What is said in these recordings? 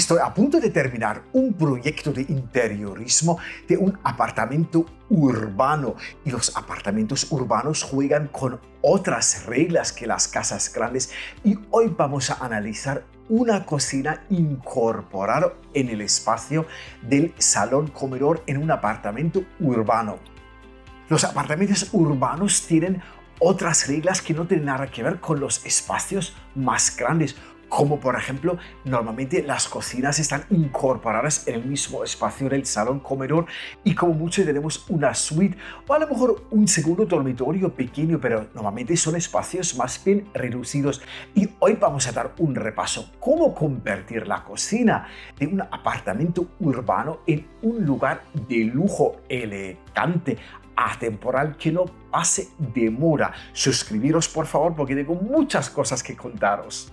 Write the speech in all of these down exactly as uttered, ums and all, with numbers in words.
Estoy a punto de terminar un proyecto de interiorismo de un apartamento urbano y los apartamentos urbanos juegan con otras reglas que las casas grandes y hoy vamos a analizar una cocina incorporada en el espacio del salón comedor en un apartamento urbano. Los apartamentos urbanos tienen otras reglas que no tienen nada que ver con los espacios más grandes, como por ejemplo, normalmente las cocinas están incorporadas en el mismo espacio del salón comedor y como mucho tenemos una suite o a lo mejor un segundo dormitorio pequeño, pero normalmente son espacios más bien reducidos. Y hoy vamos a dar un repaso cómo convertir la cocina de un apartamento urbano en un lugar de lujo elegante, atemporal, que no pase de moda. Suscribiros por favor porque tengo muchas cosas que contaros.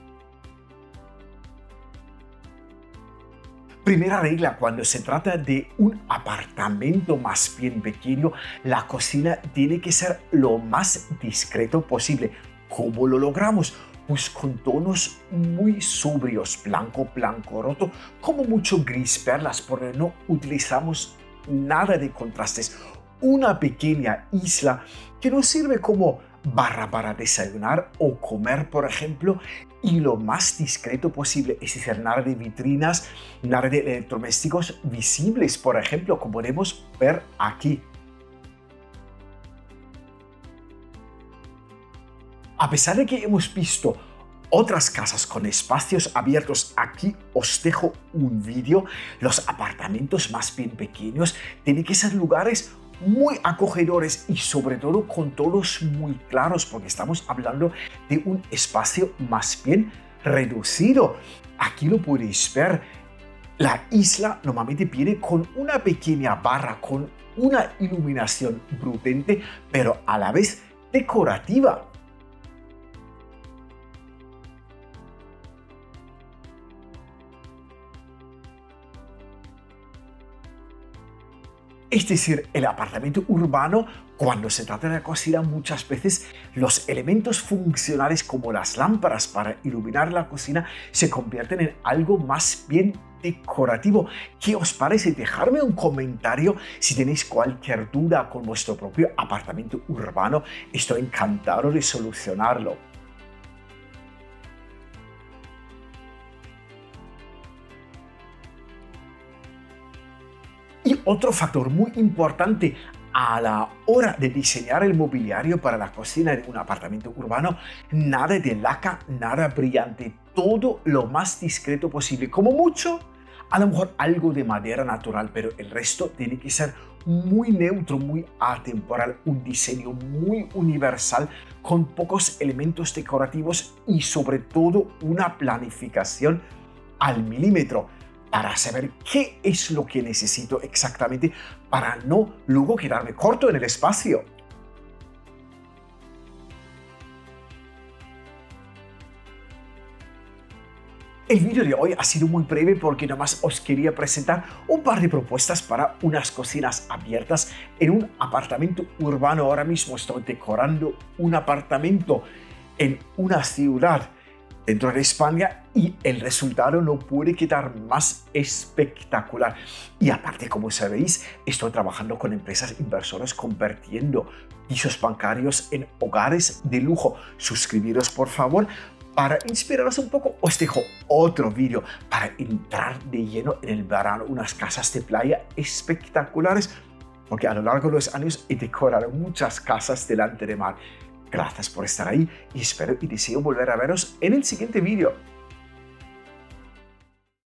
Primera regla, cuando se trata de un apartamento más bien pequeño, la cocina tiene que ser lo más discreto posible. ¿Cómo lo logramos? Pues con tonos muy sobrios, blanco, blanco roto, como mucho gris perlas, porque no utilizamos nada de contrastes. Una pequeña isla que nos sirve como barra para desayunar o comer, por ejemplo, y lo más discreto posible, es decir, nada de vitrinas, nada de electrodomésticos visibles, por ejemplo, como podemos ver aquí. A pesar de que hemos visto otras casas con espacios abiertos, aquí os dejo un vídeo. Los apartamentos más bien pequeños tienen que ser lugares muy acogedores y sobre todo con tonos muy claros, porque estamos hablando de un espacio más bien reducido. Aquí lo podéis ver, la isla normalmente viene con una pequeña barra, con una iluminación brutante, pero a la vez decorativa. Es decir, el apartamento urbano, cuando se trata de la cocina, muchas veces los elementos funcionales como las lámparas para iluminar la cocina se convierten en algo más bien decorativo. ¿Qué os parece? Dejadme un comentario si tenéis cualquier duda con vuestro propio apartamento urbano. Estoy encantado de solucionarlo. Y otro factor muy importante a la hora de diseñar el mobiliario para la cocina de un apartamento urbano, nada de laca, nada brillante, todo lo más discreto posible. Como mucho, a lo mejor algo de madera natural, pero el resto tiene que ser muy neutro, muy atemporal, un diseño muy universal con pocos elementos decorativos y sobre todo una planificación al milímetro, para saber qué es lo que necesito exactamente para no luego quedarme corto en el espacio. El vídeo de hoy ha sido muy breve porque nomás os quería presentar un par de propuestas para unas cocinas abiertas en un apartamento urbano. Ahora mismo estoy decorando un apartamento en una ciudad dentro de España y el resultado no puede quedar más espectacular. Y aparte, como sabéis, estoy trabajando con empresas inversoras convirtiendo pisos bancarios en hogares de lujo. Suscribiros por favor. Para inspiraros un poco, os dejo otro vídeo para entrar de lleno en el verano, unas casas de playa espectaculares, porque a lo largo de los años he decorado muchas casas delante de mar. Gracias por estar ahí y espero y deseo volver a veros en el siguiente vídeo.